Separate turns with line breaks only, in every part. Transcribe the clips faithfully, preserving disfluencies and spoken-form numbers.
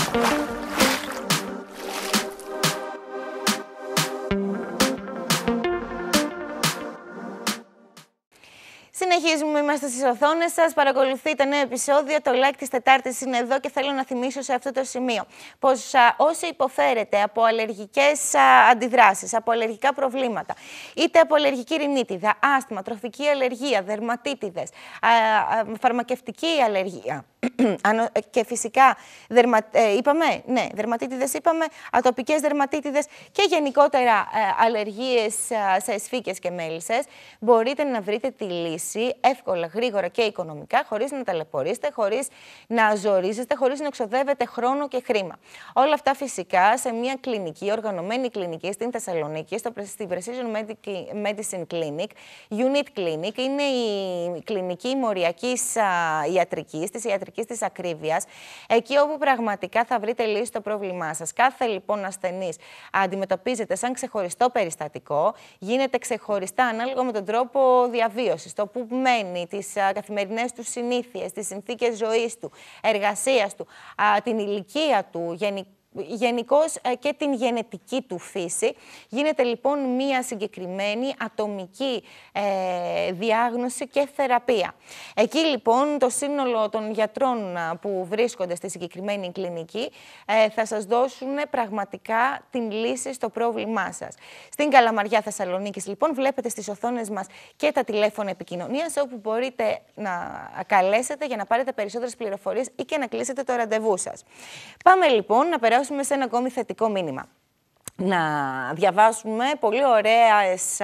Συνεχίζουμε, είμαστε στις οθόνες σας. Παρακολουθείτε νέο επεισόδιο. Το like της Τετάρτης είναι εδώ και θέλω να θυμίσω σε αυτό το σημείο πως α, όσοι υποφέρετε από αλλεργικές α, αντιδράσεις, από αλλεργικά προβλήματα, είτε από αλλεργική ρινίτιδα, άσθμα, τροφική αλλεργία, δερματίτιδες, α, α, φαρμακευτική αλλεργία και φυσικά δερμα, ε, είπαμε, ναι, δερματίτιδες είπαμε, ατοπικές δερματίτιδες και γενικότερα ε, αλλεργίες ε, σε εσφίκες και μέλισσες, μπορείτε να βρείτε τη λύση εύκολα, γρήγορα και οικονομικά, χωρίς να ταλαιπωρήσετε, χωρίς να ζορίζεστε, χωρίς να ξοδεύετε χρόνο και χρήμα. Όλα αυτά φυσικά σε μια κλινική, οργανωμένη κλινική στην Θεσσαλονίκη, στο, στην Precision Medicine Clinic, Unit Clinic, είναι η κλινική μοριακής α, ιατρικής, της ιατρικής της ακρίβειας, εκεί όπου πραγματικά θα βρείτε λύση στο πρόβλημά σας. Κάθε λοιπόν ασθενής αντιμετωπίζεται σαν ξεχωριστό περιστατικό, γίνεται ξεχωριστά ανάλογα με τον τρόπο διαβίωσης, το που μένει, τις α, καθημερινές του συνήθειες, τις συνθήκες ζωής του, εργασίας του, α, την ηλικία του, γενικότερα. Γενικώς και την γενετική του φύση. Γίνεται λοιπόν μία συγκεκριμένη ατομική ε, διάγνωση και θεραπεία. Εκεί λοιπόν το σύνολο των γιατρών που βρίσκονται στη συγκεκριμένη κλινική ε, θα σας δώσουν πραγματικά την λύση στο πρόβλημά σας. Στην Καλαμαριά Θεσσαλονίκης λοιπόν βλέπετε στις οθόνες μας και τα τηλέφωνα επικοινωνίας όπου μπορείτε να καλέσετε για να πάρετε περισσότερες πληροφορίες ή και να κλείσετε το ραντεβού σας. Πάμε λοιπόν να περάσουμε σε ένα ακόμη θετικό μήνυμα. Να διαβάσουμε πολύ ωραίες,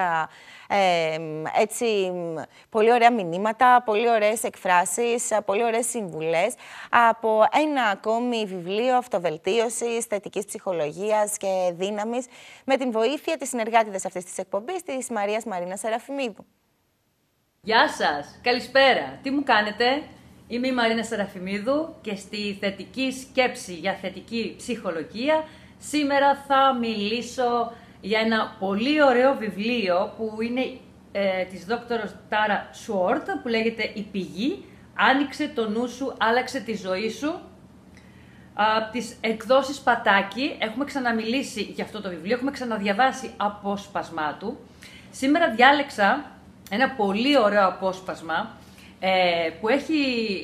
ε, έτσι, πολύ ωραία μηνύματα, πολύ ωραίες εκφράσεις, πολύ ωραίες συμβουλές από ένα ακόμη βιβλίο αυτοβελτίωσης, θετικής ψυχολογίας και δύναμης με την βοήθεια της συνεργάτηδας αυτής της εκπομπής, της Μαρίας Μαρίνας Σεραφιμίδου.
Γεια σας! Καλησπέρα! Τι μου κάνετε? Είμαι η Μαρίνα Σεραφιμίδου και στη θετική σκέψη για θετική ψυχολογία σήμερα θα μιλήσω για ένα πολύ ωραίο βιβλίο που είναι ε, της δόκτωρος Τάρα Σουόρτ που λέγεται «Η πηγή, άνοιξε το νου σου, άλλαξε τη ζωή σου». Από τις εκδόσεις Πατάκη έχουμε ξαναμιλήσει για αυτό το βιβλίο, έχουμε ξαναδιαβάσει απόσπασμά του. Σήμερα διάλεξα ένα πολύ ωραίο απόσπασμα που έχει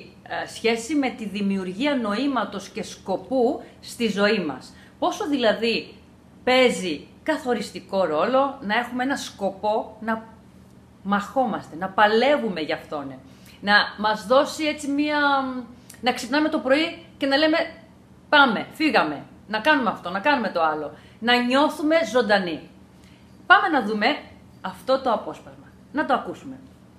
σχέση με τη δημιουργία νοήματος και σκοπού στη ζωή μας. Πόσο δηλαδή παίζει καθοριστικό ρόλο να έχουμε ένα σκοπό, να μαχόμαστε, να παλεύουμε γι' αυτόν. Να μας δώσει έτσι μία... να ξυπνάμε το πρωί και να λέμε πάμε, φύγαμε, να κάνουμε αυτό, να κάνουμε το άλλο. Να νιώθουμε ζωντανοί. Πάμε να δούμε αυτό το απόσπασμα. Να το ακούσουμε.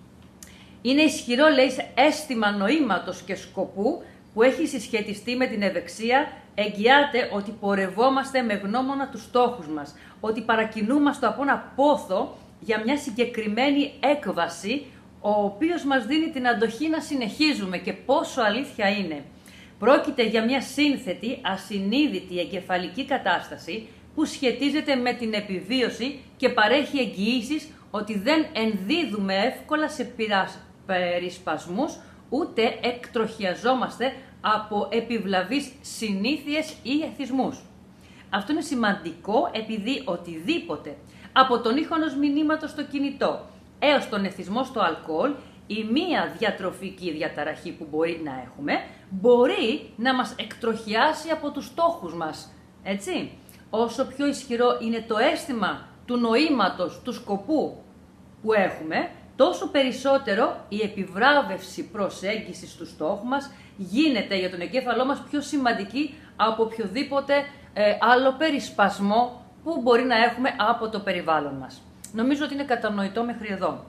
Είναι ισχυρό, λέει, αίσθημα νοήματος και σκοπού που έχει συσχετιστεί με την ευεξία, εγγυάται ότι πορευόμαστε με γνώμονα τους στόχους μας, ότι παρακινούμαστε από ένα πόθο για μια συγκεκριμένη έκβαση, ο οποίος μας δίνει την αντοχή να συνεχίζουμε και πόσο αλήθεια είναι. Πρόκειται για μια σύνθετη, ασυνείδητη εγκεφαλική κατάσταση που σχετίζεται με την επιβίωση και παρέχει εγγυήσεις ότι δεν ενδίδουμε εύκολα σε πειράσ περισπασμούς, ούτε εκτροχιαζόμαστε από επιβλαβείς συνήθειες ή εθισμούς. Αυτό είναι σημαντικό επειδή οτιδήποτε, από τον ήχο ενός μηνύματος στο κινητό έως τον εθισμό στο αλκοόλ, η μία διατροφική διαταραχή που μπορεί να έχουμε, μπορεί να μας εκτροχιάσει από τους στόχους μας. Έτσι, όσο πιο ισχυρό είναι το αίσθημα του νοήματος, του σκοπού που έχουμε, τόσο περισσότερο η επιβράβευση προσέγγισης του στόχου μας γίνεται για τον εγκέφαλό μας πιο σημαντική από οποιοδήποτε ε, άλλο περισπασμό που μπορεί να έχουμε από το περιβάλλον μας. Νομίζω ότι είναι κατανοητό μέχρι εδώ.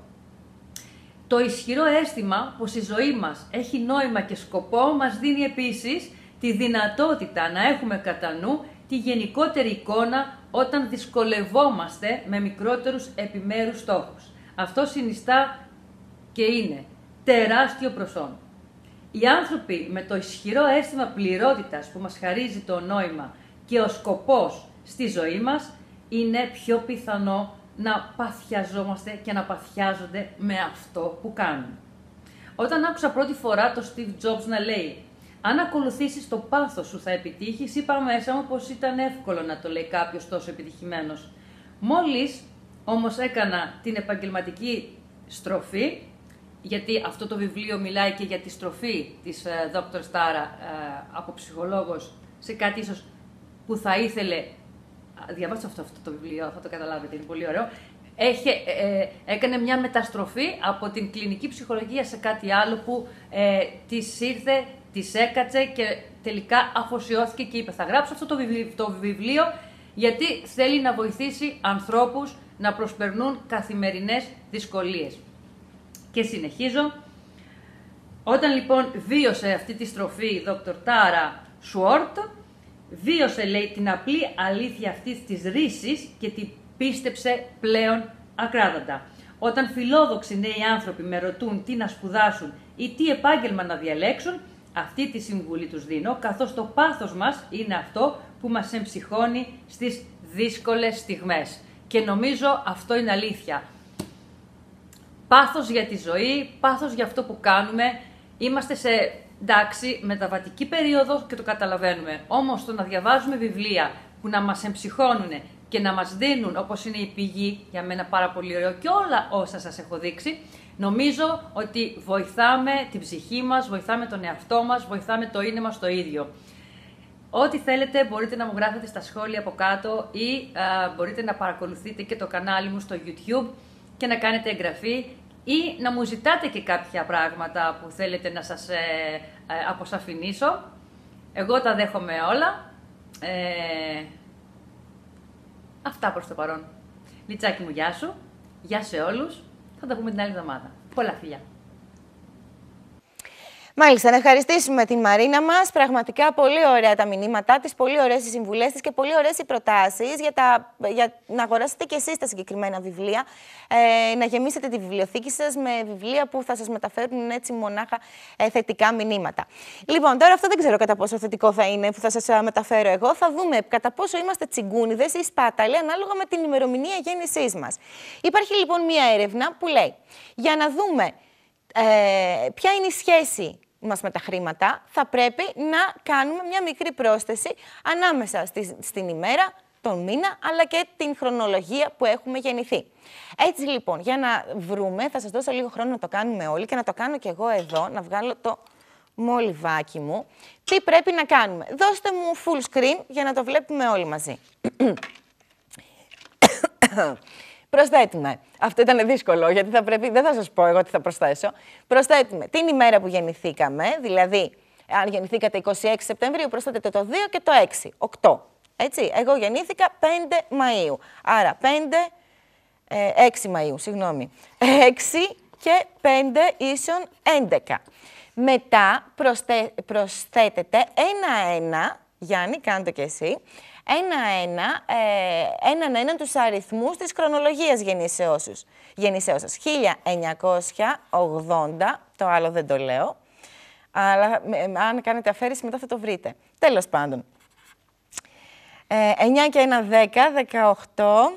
Το ισχυρό αίσθημα πως η ζωή μας έχει νόημα και σκοπό μας δίνει επίσης τη δυνατότητα να έχουμε κατά νου τη γενικότερη εικόνα όταν δυσκολευόμαστε με μικρότερους επιμέρους στόχους. Αυτό συνιστά και είναι τεράστιο προσόν. Οι άνθρωποι με το ισχυρό αίσθημα πληρότητας που μας χαρίζει το νόημα και ο σκοπός στη ζωή μας, είναι πιο πιθανό να παθιαζόμαστε και να παθιάζονται με αυτό που κάνουν. Όταν άκουσα πρώτη φορά το Steve Jobs να λέει Αν ακολουθήσεις το πάθος σου θα επιτύχεις, είπα μέσα μου πως ήταν εύκολο να το λέει κάποιος τόσο επιτυχημένος. Μόλις όμως έκανα την επαγγελματική στροφή, γιατί αυτό το βιβλίο μιλάει και για τη στροφή της uh, δόκτωρ Στάρα uh, από ψυχολόγος σε κάτι ίσως που θα ήθελε, διαβάστε αυτό, αυτό το βιβλίο, θα το καταλάβετε, είναι πολύ ωραίο. Έχει, ε, έκανε μια μεταστροφή από την κλινική ψυχολογία σε κάτι άλλο που ε, της ήρθε, της έκατσε και τελικά αφοσιώθηκε και είπε θα γράψω αυτό το βιβλίο, το βιβλίο γιατί θέλει να βοηθήσει ανθρώπους να προσπερνούν καθημερινές δυσκολίες. Και συνεχίζω. Όταν λοιπόν βίωσε αυτή τη στροφή η δόκτωρ Τάρα Σουόρτ, βίωσε λέει την απλή αλήθεια αυτής της ρίσης και την πίστεψε πλέον ακράδαντα. Όταν φιλόδοξοι νέοι άνθρωποι με ρωτούν τι να σπουδάσουν ή τι επάγγελμα να διαλέξουν, αυτή τη συμβουλή τους δίνω, καθώς το πάθος μας είναι αυτό που μας εμψυχώνει στις δύσκολες στιγμές. Και νομίζω αυτό είναι αλήθεια. Πάθος για τη ζωή, πάθος για αυτό που κάνουμε. Είμαστε σε, εντάξει, μεταβατική περίοδο και το καταλαβαίνουμε. Όμως το να διαβάζουμε βιβλία που να μας εμψυχώνουν και να μας δίνουν, όπως είναι η πηγή, για μένα πάρα πολύ ωραίο και όλα όσα σας έχω δείξει, νομίζω ότι βοηθάμε την ψυχή μας, βοηθάμε τον εαυτό μας, βοηθάμε το είναι μας το ίδιο. Ό,τι θέλετε μπορείτε να μου γράφετε στα σχόλια από κάτω ή α, μπορείτε να παρακολουθείτε και το κανάλι μου στο YouTube και να κάνετε εγγραφή ή να μου ζητάτε και κάποια πράγματα που θέλετε να σας ε, ε, αποσαφηνίσω. Εγώ τα δέχομαι όλα. Ε, αυτά προς το παρόν. Λιτσάκι μου, γεια σου. Γεια σε όλους. Θα τα πούμε την άλλη εβδομάδα. Πολλά φιλιά.
Μάλιστα, να ευχαριστήσουμε την Μαρίνα μας. Πραγματικά πολύ ωραία τα μηνύματά της, πολύ ωραίες οι συμβουλές της και πολύ ωραίες οι προτάσεις για, τα, για να αγοράσετε και εσείς τα συγκεκριμένα βιβλία, ε, να γεμίσετε τη βιβλιοθήκη σας με βιβλία που θα σας μεταφέρουν έτσι μονάχα ε, θετικά μηνύματα. Λοιπόν, τώρα αυτό δεν ξέρω κατά πόσο θετικό θα είναι που θα σας μεταφέρω εγώ. Θα δούμε κατά πόσο είμαστε τσιγκούνιδες ή σπάταλοι ανάλογα με την ημερομηνία γέννησής μας. Υπάρχει λοιπόν μία έρευνα που λέει για να δούμε Ε, ποια είναι η σχέση μας με τα χρήματα, θα πρέπει να κάνουμε μια μικρή πρόσθεση ανάμεσα στη, στην ημέρα, τον μήνα, αλλά και την χρονολογία που έχουμε γεννηθεί. Έτσι λοιπόν, για να βρούμε, θα σας δώσω λίγο χρόνο να το κάνουμε όλοι και να το κάνω και εγώ εδώ, να βγάλω το μολυβάκι μου. Τι πρέπει να κάνουμε. Δώστε μου full screen για να το βλέπουμε όλοι μαζί. Προσθέτουμε. Αυτό ήταν δύσκολο, γιατί θα πρέπει, δεν θα σας πω εγώ τι θα προσθέσω. Προσθέτουμε την ημέρα που γεννηθήκαμε, δηλαδή, αν γεννηθήκατε είκοσι έξι Σεπτεμβρίου, προσθέτετε το δύο και το έξι, οκτώ. Έτσι, εγώ γεννήθηκα πέντε Μαΐου. Άρα, πέντε, ε, έξι Μαΐου, συγγνώμη. έξι και πέντε ίσον έντεκα. Μετά προσθέ, προσθέτετε ένα-ένα, Γιάννη, κάντε και εσύ, ένα-ένα, ε, έναν έναν τους αριθμούς της χρονολογίας γεννήσεώς σας. χίλια εννιακόσια ογδόντα, το άλλο δεν το λέω, αλλά ε, αν κάνετε αφαίρεση μετά θα το βρείτε. Τέλος πάντων. Ε, εννιά και ένα, δέκα, δεκαοκτώ.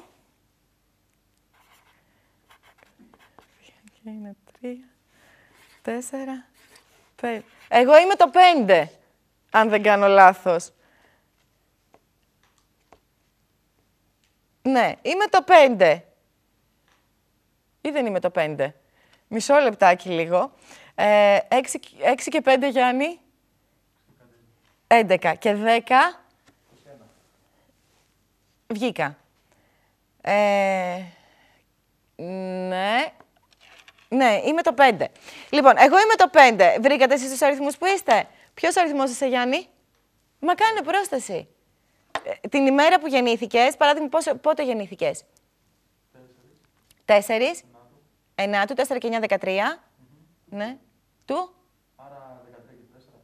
Είναι τρία, τέσσερα, πέντε. Εγώ είμαι το πέντε, αν δεν κάνω λάθος. Ναι, είμαι το πέντε. Ή δεν είμαι το πέντε. Μισό λεπτάκι λίγο. Ε, έξι και πέντε, Γιάννη. έντεκα και δέκα. Βγήκα. Ε, ναι. Ναι, είμαι το πέντε. Λοιπόν, εγώ είμαι το πέντε. Βρήκατε εσείς τους αριθμούς που είστε. Ποιος αριθμός είσαι, Γιάννη? Μα κάνε πρόσταση. Την ημέρα που γεννήθηκες, παράδειγμα, πόσο, πότε γεννήθηκες? Τέσσερις. Εννιά του, τέσσερα και εννιά, δεκατρία. Mm-hmm. Ναι. Του.
Άρα δεκατρία και τέσσερα.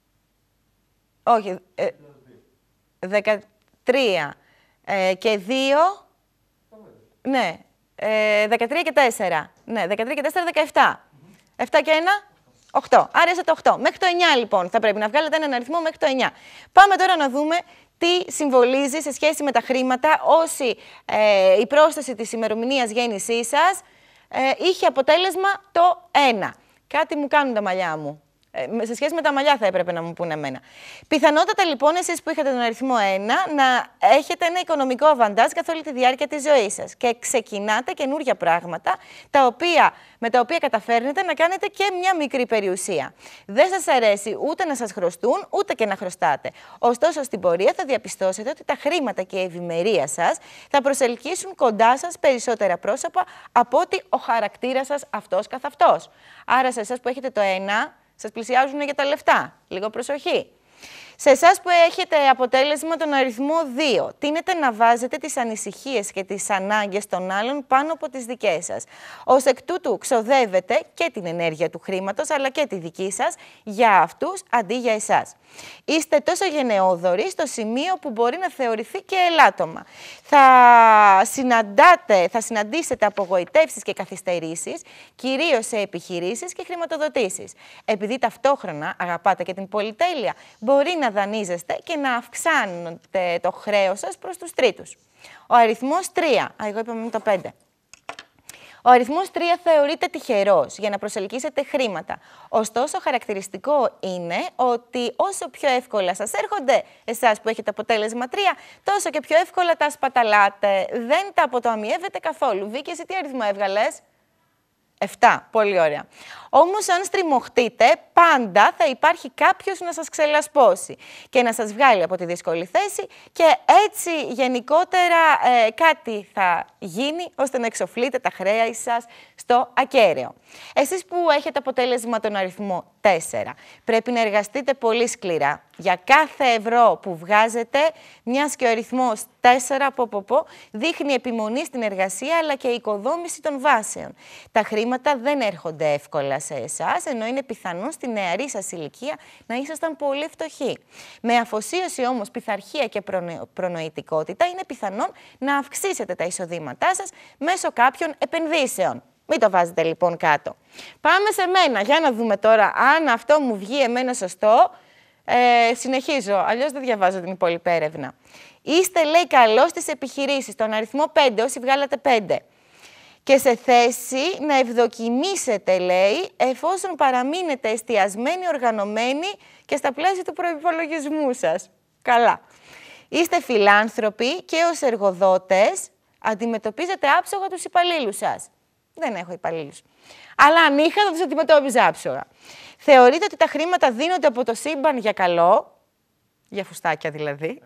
Όχι. Ε, δεκατρία ε, και δύο. Ναι. Ε, δεκατρία και τέσσερα. Ναι, δεκατρία και τέσσερα, δεκαεπτά. Mm-hmm. επτά και ένα, οκτώ. Άρα είσαι το οκτώ. Μέχρι το εννιά, λοιπόν, θα πρέπει να βγάλετε έναν αριθμό μέχρι το εννιά. Πάμε τώρα να δούμε τι συμβολίζει σε σχέση με τα χρήματα όσοι ε, η πρόσθεση της ημερομηνίας γέννησής σας ε, είχε αποτέλεσμα το ένα. Κάτι μου κάνουν τα μαλλιά μου. Ε, σε σχέση με τα μαλλιά θα έπρεπε να μου πούνε εμένα. Πιθανότατα λοιπόν εσείς που είχατε τον αριθμό ένα να έχετε ένα οικονομικό αβαντάζ καθ' όλη τη διάρκεια της ζωής σας και ξεκινάτε καινούργια πράγματα τα οποία, με τα οποία καταφέρνετε να κάνετε και μια μικρή περιουσία. Δεν σας αρέσει ούτε να σας χρωστούν ούτε και να χρωστάτε. Ωστόσο στην πορεία θα διαπιστώσετε ότι τα χρήματα και η ευημερία σας θα προσελκύσουν κοντά σας περισσότερα πρόσωπα από ότι ο χαρακτήρας σας αυτός καθ' αυτός. Άρα σε εσάς που έχετε το ένα, σας πλησιάζουν για τα λεφτά. Λίγο προσοχή. Σε εσάς που έχετε αποτέλεσμα τον αριθμό δύο, τείνετε να βάζετε τις ανησυχίες και τις ανάγκες των άλλων πάνω από τις δικές σας. Ως εκ τούτου ξοδεύετε και την ενέργεια του χρήματος, αλλά και τη δική σας, για αυτούς αντί για εσάς. Είστε τόσο γενναιόδοροι στο σημείο που μπορεί να θεωρηθεί και ελάττωμα. Θα, συναντάτε, θα συναντήσετε απογοητεύσεις και καθυστερήσεις, κυρίως σε επιχειρήσεις και χρηματοδοτήσεις. Επειδή ταυτόχρονα αγαπάτε και την πολυτέλεια, μπορεί να δανείζεστε και να αυξάνετε το χρέος σας προς τους τρίτους. Ο αριθμός τρία. Α, εγώ είπαμε με το πέντε. Ο αριθμός τρία θεωρείται τυχερός για να προσελκύσετε χρήματα. Ωστόσο, χαρακτηριστικό είναι ότι όσο πιο εύκολα σας έρχονται εσάς που έχετε αποτέλεσμα τρία, τόσο και πιο εύκολα τα σπαταλάτε. Δεν τα αποταμιεύετε καθόλου. Βίκη, εσύ τι αριθμό έβγαλες? επτά. Πολύ ωραία. Όμως, αν στριμωχτείτε, πάντα θα υπάρχει κάποιος να σας ξελασπώσει και να σας βγάλει από τη δύσκολη θέση και έτσι γενικότερα ε, κάτι θα γίνει ώστε να εξοφλείτε τα χρέη σας στο ακέραιο. Εσείς που έχετε αποτέλεσμα τον αριθμό τέσσερα, πρέπει να εργαστείτε πολύ σκληρά για κάθε ευρώ που βγάζετε, μιας και ο αριθμός τέσσερα πω, πω, πω, δείχνει επιμονή στην εργασία αλλά και οικοδόμηση των βάσεων. Τα χρήματα δεν έρχονται εύκολα σε εσάς, ενώ είναι πιθανόν στη νεαρή σας ηλικία να ήσασταν πολύ φτωχοί. Με αφοσίωση όμως, πειθαρχία και προνοητικότητα είναι πιθανόν να αυξήσετε τα εισοδήματά σας μέσω κάποιων επενδύσεων. Μην το βάζετε λοιπόν κάτω. Πάμε σε μένα, για να δούμε τώρα αν αυτό μου βγει εμένα σωστό. Ε, συνεχίζω, αλλιώς δεν διαβάζω την υπόλοιπη έρευνα. Είστε, λέει, καλός στις επιχειρήσεις, τον αριθμό πέντε, όσοι βγάλατε πέντε. Και σε θέση να ευδοκιμήσετε, λέει, εφόσον παραμείνετε εστιασμένοι, οργανωμένοι και στα πλαίσια του προϋπολογισμού σας. Καλά. Είστε φιλάνθρωποι και ως εργοδότες αντιμετωπίζετε άψογα τους υπαλλήλους σας. Δεν έχω υπαλλήλους. Αλλά αν είχα, θα τους αντιμετώπιζα άψογα. Θεωρείτε ότι τα χρήματα δίνονται από το σύμπαν για καλό. Για φουστάκια δηλαδή.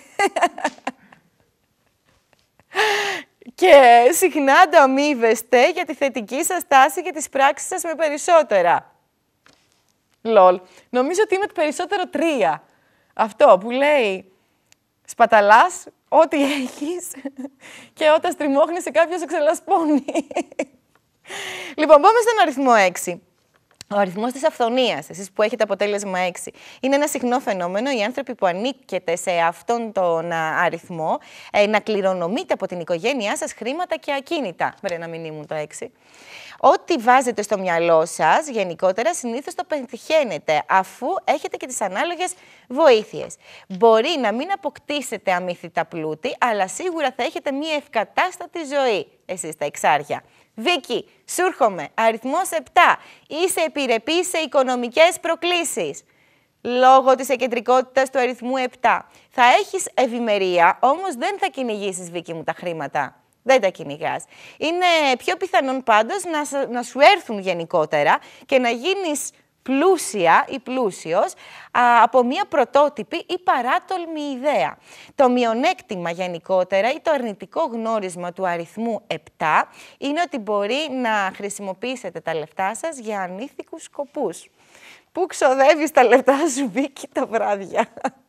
Και συχνά ανταμείβεστε για τη θετική σας τάση και τις πράξεις σας με περισσότερα. Λολ. Νομίζω ότι είμαι το περισσότερο τρία. Αυτό που λέει σπαταλάς ό,τι έχεις και όταν στριμώχνεις κάποιος σε ξελασπώνει. Λοιπόν, πάμε στον αριθμό έξι. Ο αριθμός της αυθονίας, εσείς που έχετε αποτέλεσμα έξι, είναι ένα συχνό φαινόμενο οι άνθρωποι που ανήκετε σε αυτόν τον αριθμό ε, να κληρονομείτε από την οικογένειά σας χρήματα και ακίνητα. Πρέπει να μην ήμουν το έξι. Ό,τι βάζετε στο μυαλό σας, γενικότερα, συνήθως το πετυχαίνετε, αφού έχετε και τις ανάλογες βοήθειες. Μπορεί να μην αποκτήσετε αμύθιτα πλούτη, αλλά σίγουρα θα έχετε μία ευκατάστατη ζωή, εσείς τα εξάρια. Βίκη, σου έρχομαι, αριθμός επτά. Είσαι επιρρεπής σε οικονομικές προκλήσεις. Λόγω της εκεντρικότητας του αριθμού επτά. Θα έχεις ευημερία, όμως δεν θα κυνηγήσεις, Βίκη μου, τα χρήματα. Δεν τα κυνηγάς. Είναι πιο πιθανόν πάντως να, να σου έρθουν γενικότερα και να γίνεις πλούσια ή πλούσιος α, από μία πρωτότυπη ή παράτολμη ιδέα. Το μειονέκτημα γενικότερα ή το αρνητικό γνώρισμα του αριθμού επτά είναι ότι μπορεί να χρησιμοποιήσετε τα λεφτά σας για ανήθικους σκοπούς. Πού ξοδεύεις τα λεφτά σου, Βίκη, τα βράδια?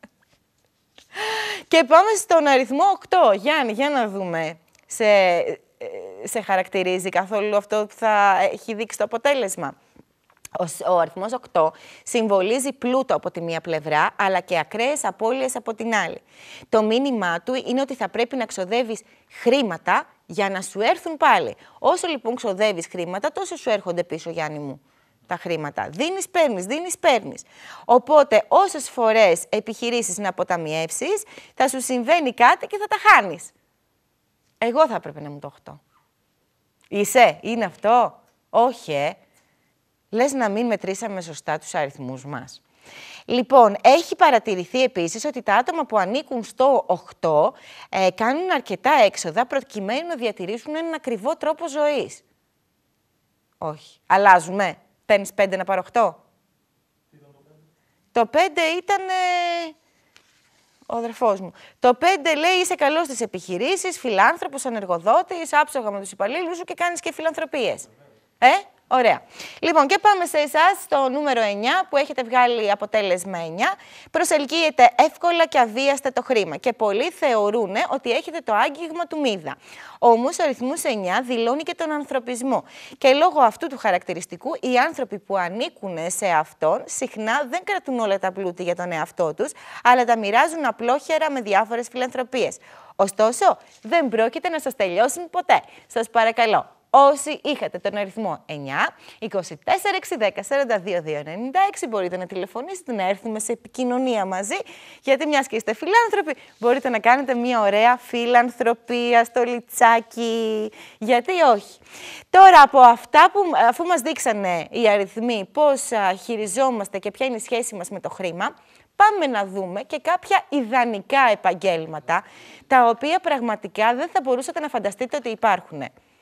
Και πάμε στον αριθμό οκτώ. Γιάννη, για να δούμε. Σε, σε χαρακτηρίζει καθόλου αυτό που θα έχει δείξει το αποτέλεσμα? Ο, ο αριθμός οκτώ συμβολίζει πλούτο από τη μία πλευρά, αλλά και ακραίες απώλειες από την άλλη. Το μήνυμά του είναι ότι θα πρέπει να ξοδεύεις χρήματα για να σου έρθουν πάλι. Όσο λοιπόν ξοδεύεις χρήματα, τόσο σου έρχονται πίσω, Γιάννη μου, τα χρήματα. Δίνεις, παίρνεις, δίνεις, παίρνεις. Οπότε, όσες φορές επιχειρήσεις να αποταμιεύσεις, θα σου συμβαίνει κάτι και θα τα χάνεις. Εγώ θα έπρεπε να μου το οκτώ. Είσαι, είναι αυτό? Όχι, ε. Λες να μην μετρήσαμε σωστά τους αριθμούς μας. Λοιπόν, έχει παρατηρηθεί επίσης ότι τα άτομα που ανήκουν στο οκτώ ε, κάνουν αρκετά έξοδα προκειμένου να διατηρήσουν έναν ακριβό τρόπο ζωής. Όχι. Αλλάζουμε. Παίρνεις πέντε να πάρω οκτώ. Το πέντε ήταν ε, ο αδερφός μου. Το πέντε λέει είσαι καλός στις επιχειρήσεις, φιλάνθρωπος, ανεργοδότης, άψογα με τους υπαλλήλους σου και κάνεις και φιλανθρωπίες. Ε, ωραία. Λοιπόν, και πάμε σε εσάς, στο νούμερο εννιά, που έχετε βγάλει αποτέλεσμα εννιά. Προσελκύεται εύκολα και αβίαστα το χρήμα και πολλοί θεωρούν ότι έχετε το άγγιγμα του Μίδα. Όμως, ο αριθμός εννιά δηλώνει και τον ανθρωπισμό. Και λόγω αυτού του χαρακτηριστικού, οι άνθρωποι που ανήκουν σε αυτόν συχνά δεν κρατούν όλα τα πλούτη για τον εαυτό τους, αλλά τα μοιράζουν απλόχερα με διάφορες φιλανθρωπίες. Ωστόσο, δεν πρόκειται να σας τελειώσουν ποτέ. Σας παρακαλώ. Όσοι είχατε τον αριθμό εννιά, είκοσι τέσσερα έξι δέκα σαράντα δύο δύο ενενήντα έξι, μπορείτε να τηλεφωνήσετε, να έρθουμε σε επικοινωνία μαζί, γιατί μιας και είστε φιλάνθρωποι, μπορείτε να κάνετε μια ωραία φιλανθρωπία στο λιτσάκι. Γιατί όχι. Τώρα, από αυτά που, αφού μας δείξανε οι αριθμοί πώς α, χειριζόμαστε και ποια είναι η σχέση μας με το χρήμα, πάμε να δούμε και κάποια ιδανικά επαγγέλματα, τα οποία πραγματικά δεν θα μπορούσατε να φανταστείτε ότι υπάρχουν.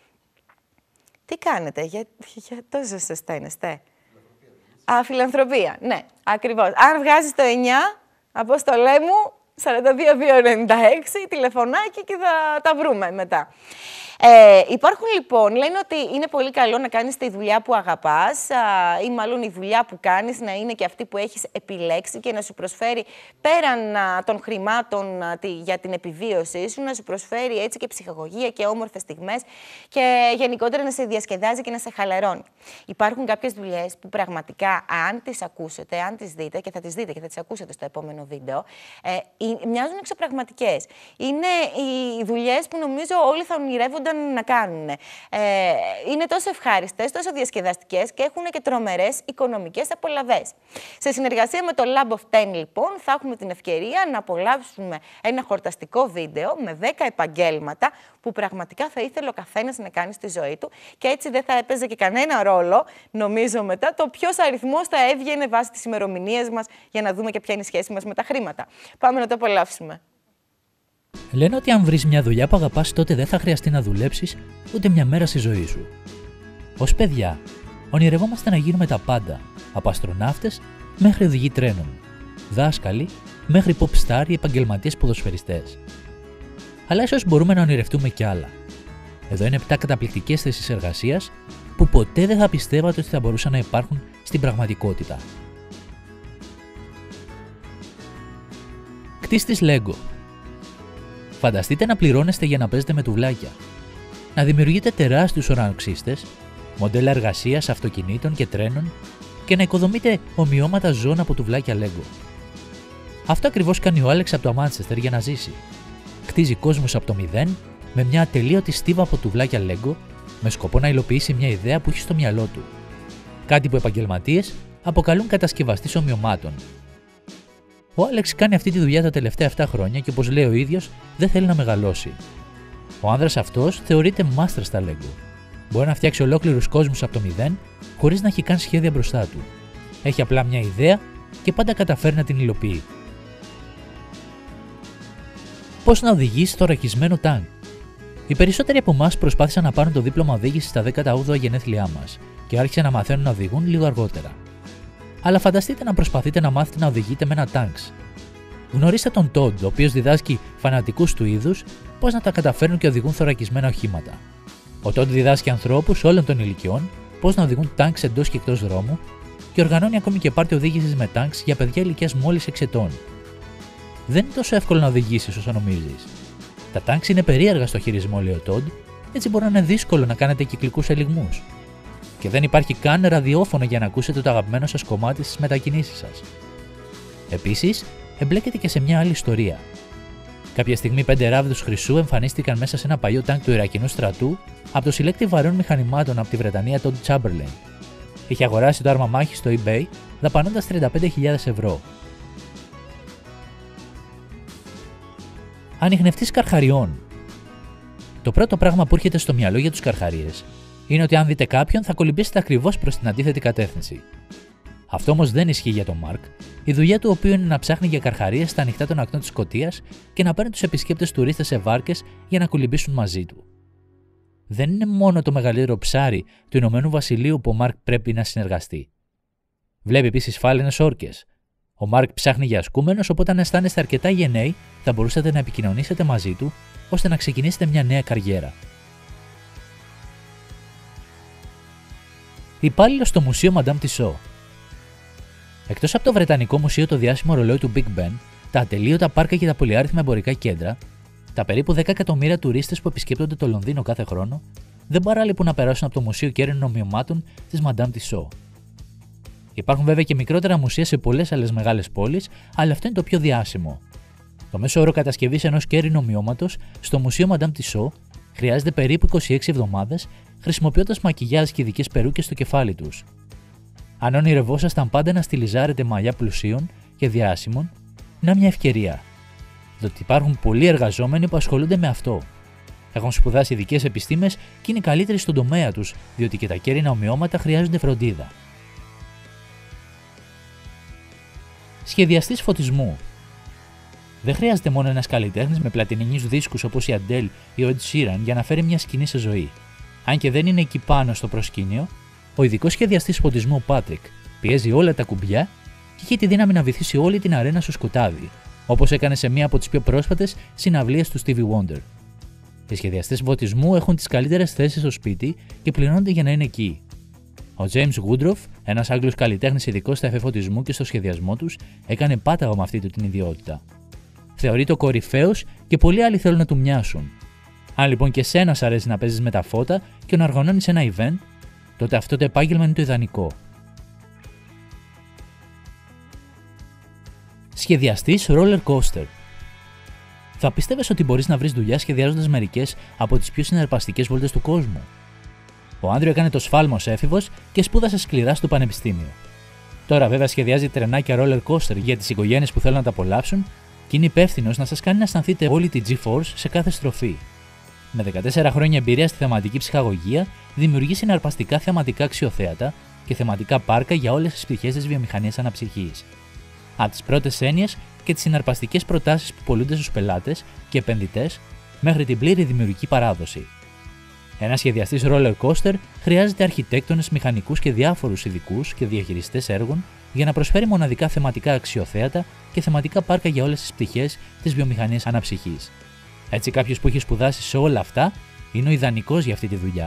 Τι κάνετε, για, για τόσο σωστά είναι, στε. Α, φιλανθρωπία, ναι, ακριβώς. Αν βγάζεις το εννιά, Απόστολέ μου, σαράντα δύο δύο ενενήντα έξι, τηλεφωνάκι και θα τα βρούμε μετά. Ε, υπάρχουν λοιπόν, λένε ότι είναι πολύ καλό να κάνεις τη δουλειά που αγαπάς α, ή μάλλον η δουλειά που κάνεις να είναι και αυτή που έχεις επιλέξει και να σου προσφέρει πέραν α, των χρημάτων α, τη, για την επιβίωσή σου, να σου προσφέρει έτσι και ψυχαγωγία και όμορφες στιγμές και γενικότερα να σε διασκεδάζει και να σε χαλαρώνει. Υπάρχουν κάποιες δουλειές που πραγματικά αν τις ακούσετε, αν τις δείτε και θα τις δείτε και θα τις ακούσετε στο επόμενο βίντεο, ε, μοιάζουν εξωπραγματικές. Είναι οι δουλειές που νομίζω όλοι θα ονειρεύονται να κάνουν. Ε, είναι τόσο ευχάριστες, τόσο διασκεδαστικές και έχουν και τρομερές οικονομικές απολαβές. Σε συνεργασία με το Lab of Ten, λοιπόν, θα έχουμε την ευκαιρία να απολαύσουμε ένα χορταστικό βίντεο με δέκα επαγγέλματα που πραγματικά θα ήθελε ο καθένας να κάνει στη ζωή του και έτσι δεν θα έπαιζε και κανένα ρόλο, νομίζω μετά, το ποιος αριθμός θα έβγαινε βάσει τις ημερομηνίες μας για να δούμε και ποια είναι η σχέση μας με τα χρήματα. Πάμε να το απολαύσουμε.
Λένε ότι αν βρεις μια δουλειά που αγαπάς, τότε δεν θα χρειαστεί να δουλέψεις ούτε μια μέρα στη ζωή σου. Ως παιδιά, ονειρευόμαστε να γίνουμε τα πάντα, από αστροναύτες μέχρι οδηγοί τρένων, δάσκαλοι μέχρι pop star ή επαγγελματίες ποδοσφαιριστές. Αλλά ίσως μπορούμε να ονειρευτούμε κι άλλα. Εδώ είναι επτά καταπληκτικές θέσεις εργασίας που ποτέ δεν θα πιστεύατε ότι θα μπορούσαν να υπάρχουν στην πραγματικότητα. Κτίστης Lego. Φανταστείτε να πληρώνεστε για να παίζετε με τουβλάκια, να δημιουργείτε τεράστιους ουρανοξύστες, μοντέλα εργασίας αυτοκινήτων και τρένων και να οικοδομείτε ομοιώματα ζώων από τουβλάκια Lego. Αυτό ακριβώς κάνει ο Άλεξ από το Μάντσεστερ για να ζήσει. Κτίζει κόσμους από το μηδέν με μια ατελείωτη στίβα από τουβλάκια Lego με σκοπό να υλοποιήσει μια ιδέα που έχει στο μυαλό του. Κάτι που επαγγελματίες αποκαλούν κατασκευαστής ομοιωμάτων. Ο Άλεξ κάνει αυτή τη δουλειά τα τελευταία επτά χρόνια και όπως λέει ο ίδιος, δεν θέλει να μεγαλώσει. Ο άνδρας αυτός θεωρείται master στα Lego. Μπορεί να φτιάξει ολόκληρους κόσμους από το μηδέν χωρίς να έχει καν σχέδια μπροστά του. Έχει απλά μια ιδέα και πάντα καταφέρει να την υλοποιεί. Πώς να οδηγήσει θωρακισμένο τάγκ. Οι περισσότεροι από εμάς προσπάθησαν να πάρουν το δίπλωμα οδήγησης στα δέκατα όγδοα γενέθλιά μας και άρχισαν να μαθαίνουν να οδηγούν λίγο αργότερα. Αλλά φανταστείτε να προσπαθείτε να μάθετε να οδηγείτε με ένα τάγκς. Γνωρίστε τον Todd, ο οποίος διδάσκει φανατικούς του είδους πώς να τα καταφέρνουν και οδηγούν θωρακισμένα οχήματα. Ο Todd διδάσκει ανθρώπους όλων των ηλικιών πώς να οδηγούν τάγκς εντός και εκτός δρόμου και οργανώνει ακόμη και πάρτι οδήγησης με τάγκς για παιδιά ηλικίας μόλις έξι ετών. Δεν είναι τόσο εύκολο να οδηγήσεις όσο νομίζεις. Τα τάγκς είναι περίεργα στο χειρισμό, λέει ο Todd, έτσι μπορεί να είναι δύσκολο να κάνετε κυκλικούς ελιγμούς. Και δεν υπάρχει καν ραδιόφωνο για να ακούσετε το αγαπημένο σας κομμάτι στις μετακινήσεις σας. Επίσης, εμπλέκεται και σε μια άλλη ιστορία. Κάποια στιγμή πέντε ράβδους χρυσού εμφανίστηκαν μέσα σε ένα παλιό τάγκ του Ιρακινού στρατού από το συλλέκτη βαρέων μηχανημάτων από τη Βρετανία Todd Chamberlain. Είχε αγοράσει το άρμα μάχης στο eBay δαπανώντας τριάντα πέντε χιλιάδες ευρώ. Ανιχνευτής καρχαριών. Το πρώτο πράγμα που έρχεται στο μυαλό για τους καρχαρίες είναι ότι αν δείτε κάποιον, θα κολυμπήσετε ακριβώς προς την αντίθετη κατεύθυνση. Αυτό όμως δεν ισχύει για τον Μαρκ, η δουλειά του οποίου είναι να ψάχνει για καρχαρίες στα ανοιχτά των ακτών της Σκωτίας και να παίρνει τους επισκέπτες τουρίστες σε βάρκες για να κολυμπήσουν μαζί του. Δεν είναι μόνο το μεγαλύτερο ψάρι του Ηνωμένου Βασιλείου που ο Μαρκ πρέπει να συνεργαστεί. Βλέπει επίσης φάλαινες όρκες. Ο Μαρκ ψάχνει για ασκούμενος, οπότε αν αισθάνεστε αρκετά γενναίοι, θα μπορούσατε να επικοινωνήσετε μαζί του ώστε να ξεκινήσετε μια νέα καριέρα. Υπάλληλος στο Μουσείο Madame Tussauds. Εκτός από το Βρετανικό Μουσείο, το διάσημο ρολόι του Big Ben, τα ατελείωτα πάρκα και τα πολυάριθμα εμπορικά κέντρα, τα περίπου δέκα εκατομμύρια τουρίστες που επισκέπτονται το Λονδίνο κάθε χρόνο, δεν παράλείπουν να περάσουν από το Μουσείο Κέρινων Ομοιωμάτων της Madame Tussauds. Υπάρχουν βέβαια και μικρότερα μουσεία σε πολλές άλλες μεγάλες πόλεις, αλλά αυτό είναι το πιο διάσημο. Το μέσο όρο κατασκευής ενός κέρινου ομοιώματος στο Μουσείο Madame Tussauds χρειάζεται περίπου είκοσι έξι εβδομάδες, χρησιμοποιώντας μακιγιάζ και ειδικές περούκες στο κεφάλι τους. Αν ονειρευόσασταν πάντα να στιλιζάρετε μαλλιά πλουσίων και διάσημων, είναι μια ευκαιρία. Διότι υπάρχουν πολλοί εργαζόμενοι που ασχολούνται με αυτό. Έχουν σπουδάσει ειδικές επιστήμες και είναι καλύτεροι στον τομέα τους, διότι και τα κέρινα ομοιώματα χρειάζονται φροντίδα. Σχεδιαστής φωτισμού. Δεν χρειάζεται μόνο ένας καλλιτέχνης με πλατινινούς δίσκους όπως η Adele ή ο Ed Sheeran για να φέρει μια σκηνή σε ζωή. Αν και δεν είναι εκεί πάνω στο προσκήνιο, ο ειδικός σχεδιαστής φωτισμού Patrick πιέζει όλα τα κουμπιά και έχει τη δύναμη να βυθίσει όλη την αρένα στο σκοτάδι, όπως έκανε σε μία από τις πιο πρόσφατες συναυλίες του Stevie Wonder. Οι σχεδιαστές φωτισμού έχουν τις καλύτερες θέσεις στο σπίτι και πληρώνονται για να είναι εκεί. Ο James Woodruff, ένας Άγγλος καλλιτέχνης ειδικός στα εφέ φωτισμού και στο σχεδιασμό τους, έκανε πάταγο με αυτή του την ιδιότητα. Θεωρείται ο κορυφαίος και πολλοί άλλοι θέλουν να του μοιάσουν. Αν λοιπόν και εσένα σ' αρέσει να παίζεις με τα φώτα και να οργανώνεις ένα event, τότε αυτό το επάγγελμα είναι το ιδανικό. Σχεδιαστής roller coaster. Θα πίστευες ότι μπορείς να βρεις δουλειά σχεδιάζοντας μερικές από τις πιο συναρπαστικές βόλτες του κόσμου. Ο Άντριο έκανε το σφάλμα ως έφηβος και σπούδασε σκληρά στο πανεπιστήμιο. Τώρα βέβαια σχεδιάζει τρενάκια roller coaster για τις οικογένειες που θέλουν να τα απολαύσουν και είναι υπεύθυνος να σας κάνει να αισθανθείτε όλη τη G-Force σε κάθε στροφή. Με δεκατέσσερα χρόνια εμπειρία στη θεματική ψυχαγωγία, δημιουργεί συναρπαστικά θεματικά αξιοθέατα και θεματικά πάρκα για όλες τις πτυχές της βιομηχανίας αναψυχής. Από τις πρώτες έννοιες και τις συναρπαστικές προτάσεις που πωλούνται στους πελάτες και επενδυτές, μέχρι την πλήρη δημιουργική παράδοση. Ένας σχεδιαστής roller coaster χρειάζεται αρχιτέκτονες, μηχανικούς και διάφορους ειδικούς και διαχειριστές έργων για να προσφέρει μοναδικά θεματικά αξιοθέατα και θεματικά πάρκα για όλες τις πτυχές της βιομηχανίας αναψυχής. Έτσι, κάποιος που έχει σπουδάσει σε όλα αυτά είναι ο ιδανικός για αυτή τη δουλειά.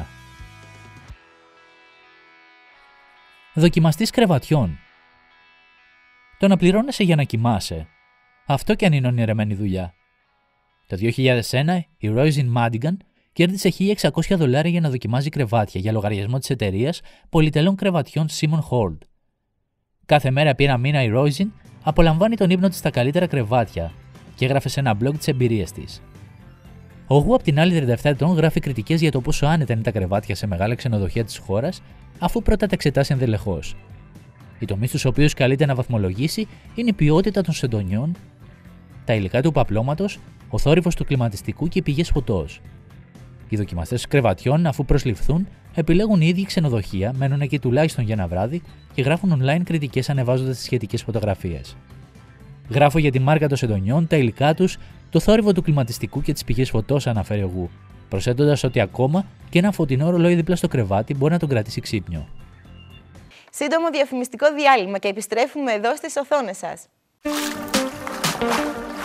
Δοκιμαστής κρεβατιών. Το να πληρώνεσαι για να κοιμάσαι. Αυτό κι αν είναι ονειρεμένη δουλειά. Το δύο χιλιάδες ένα η Roisin Madigan κέρδισε χίλια εξακόσια δολάρια για να δοκιμάζει κρεβάτια για λογαριασμό της εταιρείας πολυτελών κρεβατιών Simon Hoard. Κάθε μέρα επί ένα μήνα η Roisin απολαμβάνει τον ύπνο της στα καλύτερα κρεβάτια και έγραφε σε ένα blog τις εμπειρίες της. Ο Γου, απ' την άλλη, τριάντα επτά ετών, γράφει κριτικές για το πόσο άνετα είναι τα κρεβάτια σε μεγάλα ξενοδοχεία της χώρας, αφού πρώτα τα εξετάσει ενδελεχώς. Οι τομείς στους οποίους καλείται να βαθμολογήσει είναι η ποιότητα των σεντονιών, τα υλικά του παπλώματος, ο θόρυβος του κλιματιστικού και οι πηγές φωτός. Οι δοκιμαστές κρεβατιών, αφού προσληφθούν, επιλέγουν οι ίδιοι ξενοδοχεία, μένουν εκεί τουλάχιστον για ένα βράδυ και γράφουν online κριτικές ανεβάζοντας τις σχετικές φωτογραφίες. Γράφω για τη μάρκα των σεντονιών, τα υλικά τους, το θόρυβο του κλιματιστικού και τις πηγές φωτός, αναφέρει ο Γου, προσθέτοντας ότι ακόμα και ένα φωτεινό ρολόι δίπλα στο κρεβάτι μπορεί να τον κρατήσει ξύπνιο.
Σύντομο διαφημιστικό διάλειμμα και επιστρέφουμε εδώ στις οθόνες σας.